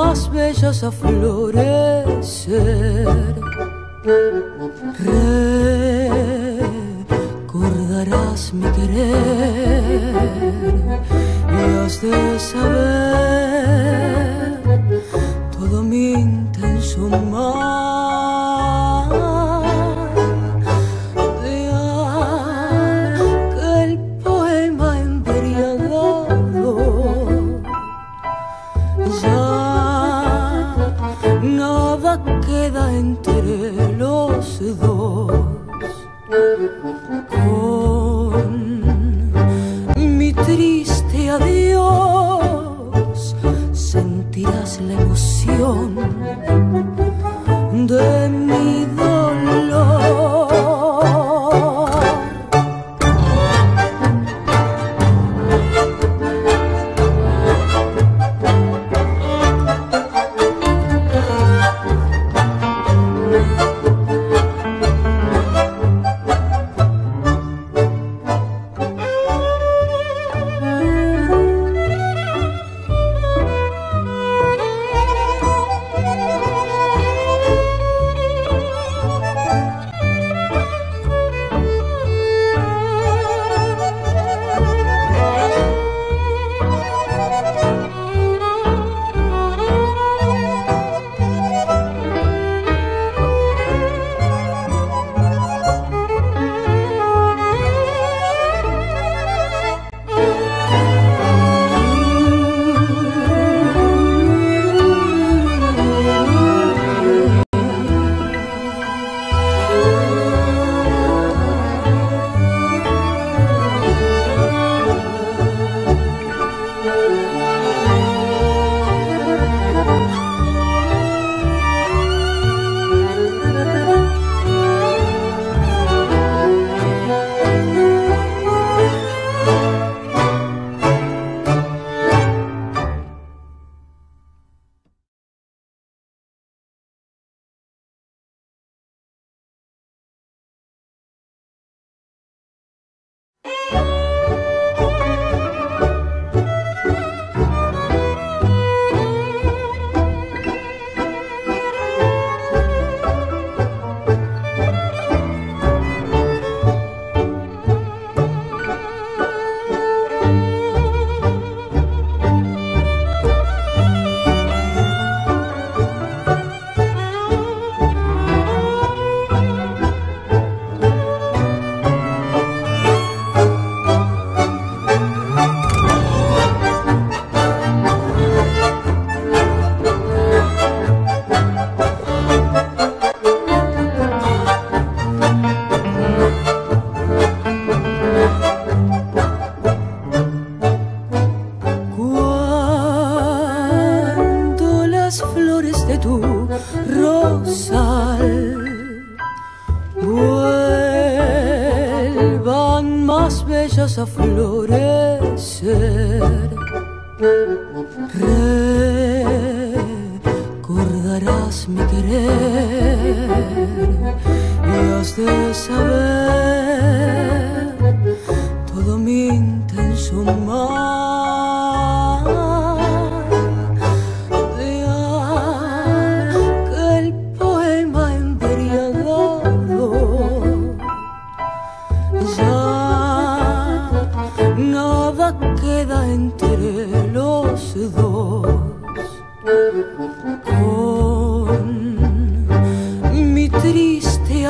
más bellas a florecer. Recordarás mi querer y has de saber todo mi intenso mal de aquel poema embriagado. Ya nada queda entre los dos. Con mi triste adiós sentirás la emoción de mi dolor. A florecer, recordarás mi querer y has de saber todo mi intenso mal de aquel poema embriagado. Ya nada queda entre los dos. Con mi triste